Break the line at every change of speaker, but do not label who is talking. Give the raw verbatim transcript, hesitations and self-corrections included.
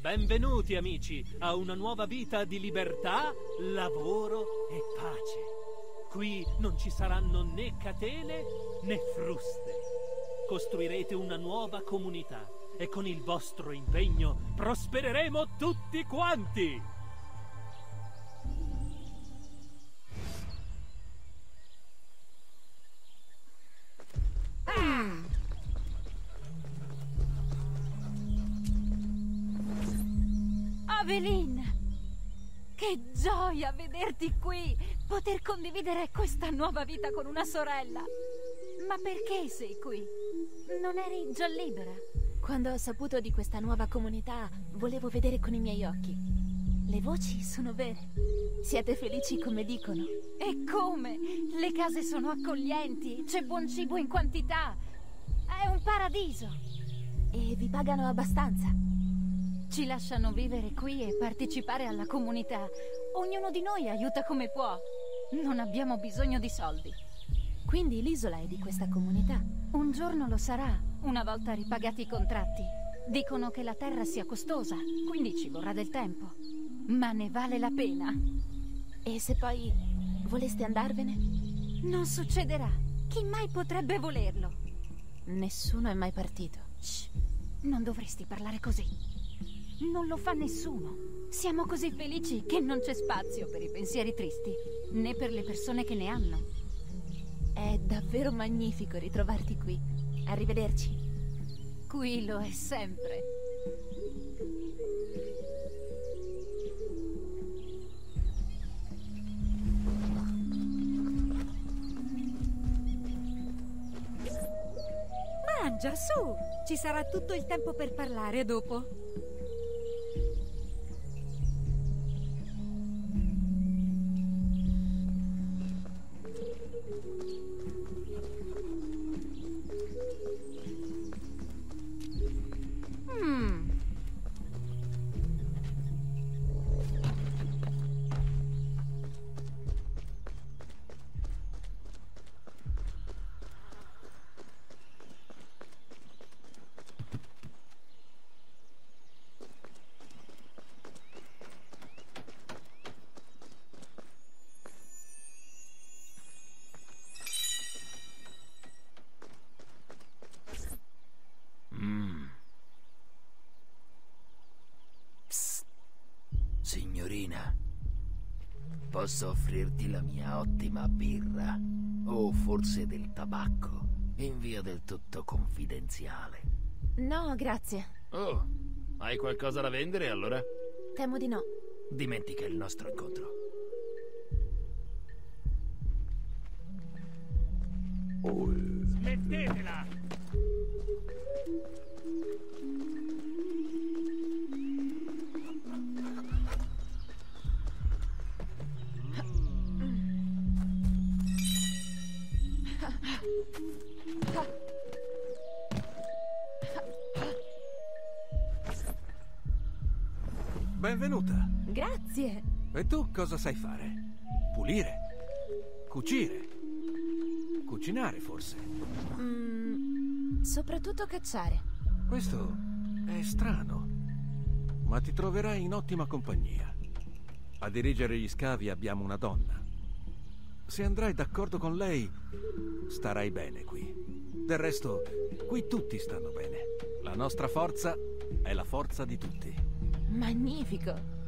Benvenuti amici a una nuova vita di libertà, lavoro e pace. Qui non ci saranno né catene né fruste. Costruirete una nuova comunità e con il vostro impegno prospereremo tutti quanti.
Mm. Aveline, che gioia vederti qui, poter condividere questa nuova vita con una sorella. Ma perché sei qui? Non eri già libera?
Quando ho saputo di questa nuova comunità, volevo vedere con i miei occhi. Le voci sono vere. Siete felici come dicono.
E come? Le case sono accoglienti, c'è buon cibo in quantità. È un paradiso.
E vi pagano abbastanza?
Ci lasciano vivere qui e partecipare alla comunità. Ognuno di noi aiuta come può. Non abbiamo bisogno di soldi.
Quindi l'isola è di questa comunità?
Un giorno lo sarà, una volta ripagati i contratti. Dicono che la terra sia costosa, quindi ci vorrà del tempo. Ma ne vale la pena.
E se poi voleste andarvene?
Non succederà. Chi mai potrebbe volerlo?
Nessuno è mai partito.
Shh, non dovresti parlare così. Non lo fa nessuno. Siamo così felici che non c'è spazio per i pensieri tristi, né per le persone che ne hanno.
È davvero magnifico ritrovarti qui. Arrivederci.
Qui lo è sempre.
Mangia, su! Ci sarà tutto il tempo per parlare dopo.
Mm.
Signorina, posso offrirti la mia ottima birra? O forse del tabacco, in via del tutto confidenziale?
No, grazie.
Oh, hai qualcosa da vendere allora?
Temo di no.
Dimentica il nostro incontro.
Smettetela!
Benvenuta.
Grazie.
E tu cosa sai fare? Pulire? Cucire? Cucinare, forse?
Mm, soprattutto cacciare.
Questo è strano, ma ti troverai in ottima compagnia. A dirigere gli scavi abbiamo una donna. Se andrai d'accordo con lei, starai bene qui. Del resto, qui tutti stanno bene. La nostra forza è la forza di tutti.
Magnifico.